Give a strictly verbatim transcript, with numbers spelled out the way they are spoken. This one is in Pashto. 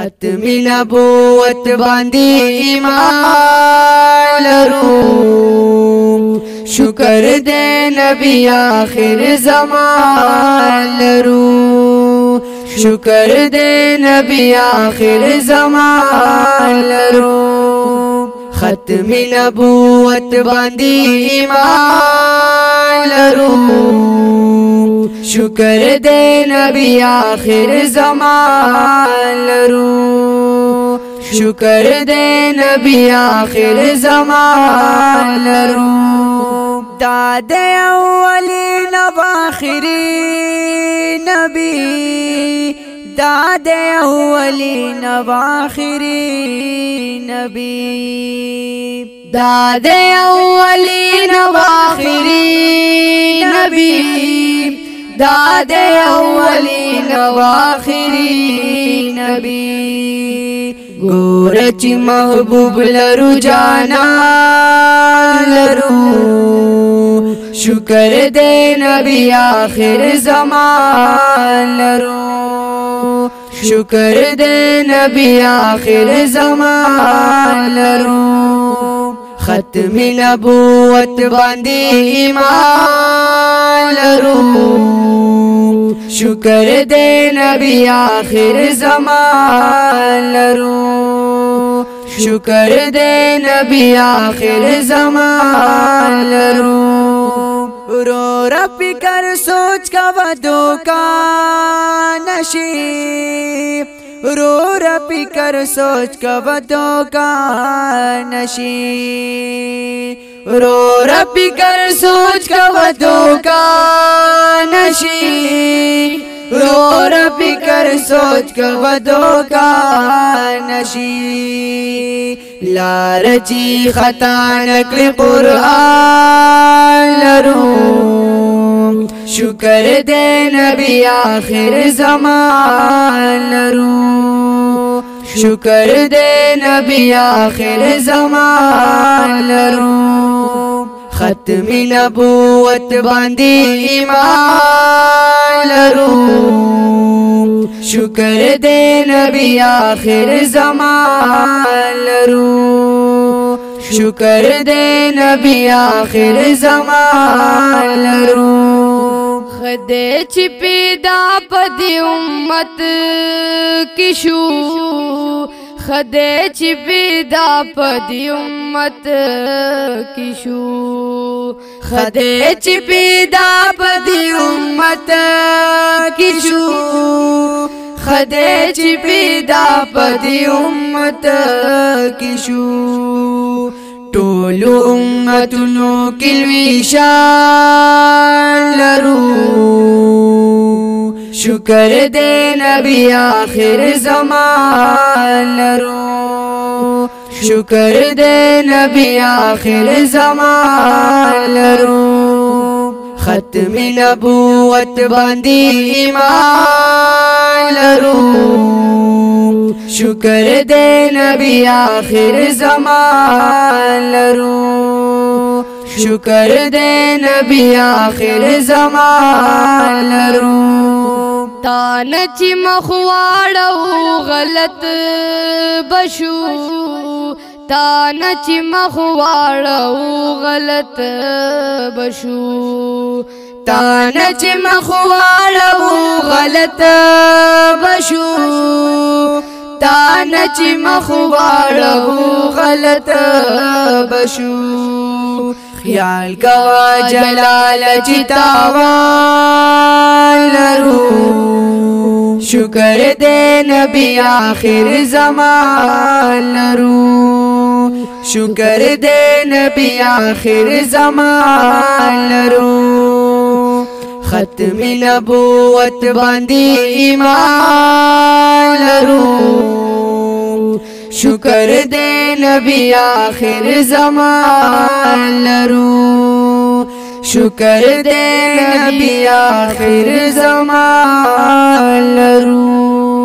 ختم نبوت باندې ایمان لرو شکر دې نبی آخر زمان لرو شکر دې نبی آخر زمان لرو ختم نبوت باندې ایمان لرو شکر دے نبی آخر زمان لرو شکر دے نبی آخر زمان لرو داد اولین و آخرین نبی داد اولین و آخرین نبی داد اولین و آخرین نبی داد اولین و آخرین نبی گورچ محبوب لرو جانا لرو شکر دے نبی آخر زمان لرو شکر دے نبی آخر زمان لرو ختم نبوت باندې ایمان لرو شکر دے نبی آخر زمان لرو شکر دے نبی آخر زمان لرو رو رب کر سوچ کا ودو کا نشی رو ربی کر سوچ کا ودو کا نشی رو ربی کر سوچ کا ودو کا نشی رو ربی کر سوچ کا ودو کا نشی لارچی خطا نکل قرآن لرو شکر دے نبی آخر زمان لرو شکر دے نبی آخر زمان لرو ختم نبوت باندې ایمان لرو شکر دے نبی آخر زمان لرو شکر دے نبی آخر زمان لرو خدے چی پیدا پدی امت کی شو خدے چی پیدا پدی امت کی شو خدے چی پیدا پدی امت کی شو خدے چی پیدا پدی امت کی شو ټولو امتونو کلوی شان لرو شکر دے نبی آخر زمان لرو شکر دے نبی آخر زمان لرو ختم نبوت باندې ایمان لرو شکر دے نبی آخر زمان لرو شکر دے نبی آخر زمان لرو تان چی مخواړو غلط بشو تان چی مخواړو غلط بشو تان چی مخواړو غلط بشو تان چی مخواړو غلط بشو خیال کوا جلال چی تاوان لرو شکر دے نبی آخر زمان لرو شکر دے نبی آخر زمان لرو ختم نبوت باندې ایمان لرو شکر دے نبی آخر زمان لرو شکر دے نبی آخر زمان لرو